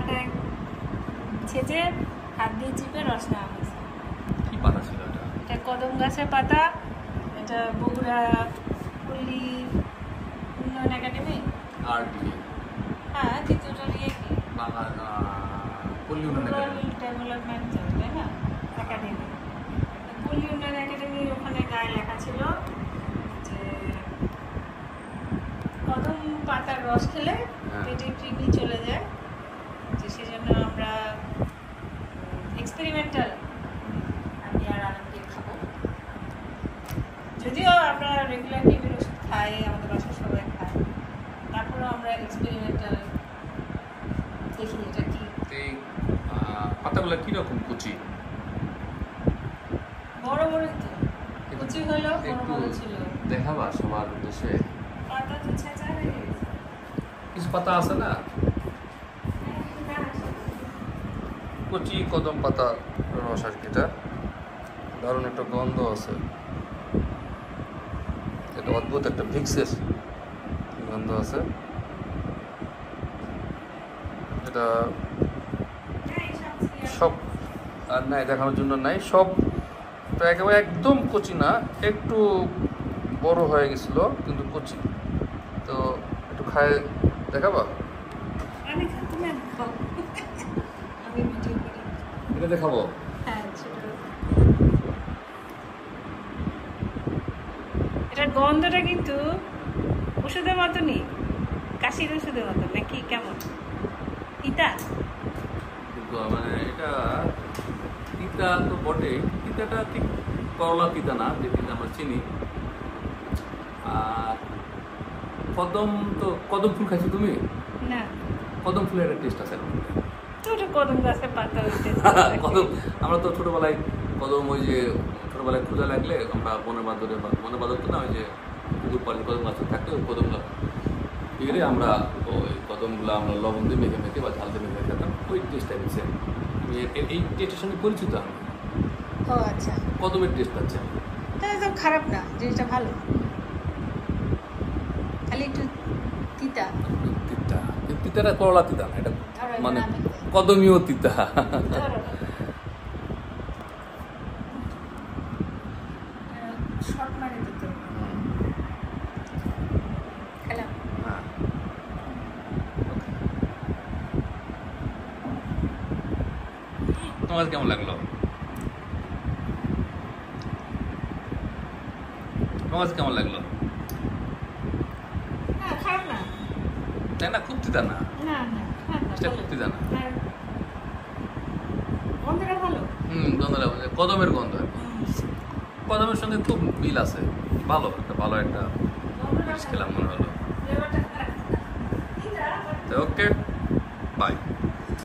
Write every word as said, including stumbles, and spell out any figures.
পাতাটা ছেঁচে হাত দিয়ে চিপে রস নেওয়া হয়েছে। কি পাতা ছিল এটা? এটা কদম গাছের পাতা। এটা বগুড়া পল্লী উন্নয়ন একাডেমি আর কি? হ্যাঁ, চিত্রটারিয়ে কি বাংলা পল্লী উন্নয়ন একাডেমি ডেভেলপমেন্ট, তাই না, একাডেমি। পল্লী উন্নয়ন একাডেমির ওখানে গায়ে লেখা ছিল যে কদম পাতার রস খেলে পেটে কৃমি চলে যায়, যে সেজন্য আমরা এক্সপেরিমেন্টাল আমি আর আনন্দে খাবো। যদিও আমরা রেগুলার কৃমির ওষুধ খাই, আমাদের বাসার সবাই খায়, তারপরেও আমরা এক্সপেরিমেন্টাল দেখি এটা কি। এই পাতাগুলো কিরকম কুচি? বড় বড় তো কুচি হলো, বড় বড় ছিল। দেখাবা সবার উদ্দেশ্যে? পাতা তো ছেঁচা হয়ে গেছে। কিছু পাতা আছে না কচি কদম পাতা রস আর কি। এটা দারুণ একটা গন্ধ আছে, এটা অদ্ভুত একটা ভিক্সের গন্ধ আছে। এটা সব আর নাই দেখানোর জন্য নাই, সব একেবারে একদম কচি না, একটু বড় হয়ে গেছিল কিন্তু কচি। তো একটু খায় দেখাবা? আমি খাতে না, আমি ভিডিও করি। এটা দেখাবো? হ্যাঁ, এটার গন্ধটা কিন্তু ওষুধের মতনই, কাশির ওষুধের মতন নাকি? কেমন তিতা? মানে এটা তিতা তো বটে, তিতাটা ঠিক করলা তিতা না, যে তিতা আমরা চিনি। আর কদম তো, কদম ফুল খাইছো তুমি? না, কদম ফুলের একটা টেস্ট আছে। তো ওটা কদম গাছের পাতা হইতে কদম আমরা তো ছোটবেলায় কদম, ওই যে ছোটবেলায় ক্ষুধা লাগলে আমরা বনের বাদরে, বনের বাদর তো না, ওই যে পুকুর পাড়ে কদম গাছ থাকতে ওই কদম এগুলো আমরা ওই কদমগুলো আমরা লবণ দিয়ে মেখে মেখে বা ঝাল দিয়ে মেখে খেতাম, ওই টেস্টটা দিচ্ছে। এই টেস্টের সঙ্গে পরিচিত আমি। ও আচ্ছা, কদমের টেস্ট পাচ্ছি আমি। তাহলে তো খারাপ না, জিনিসটা ভালো, খালি একটু তিতা। তিতা, তিতাটা করলা তিতা না, এটা মানে কদমীয় তিতা। শর্ট মারে দিতে খেলাম। তোমার কেমন লাগলো? তোমার কেমন লাগলো? না, খারাপ না, তাই না? খুব তিতা না, না না, এটা খুব তিতা না, গন্ধটা ভালো। হুম, গন্ধটা কদমের গন্ধ আর কি। কদমের সঙ্গে খুব মিল আছে, ভালো একটা, ভালো একটা খেলাম মনে হলো। Okay, by.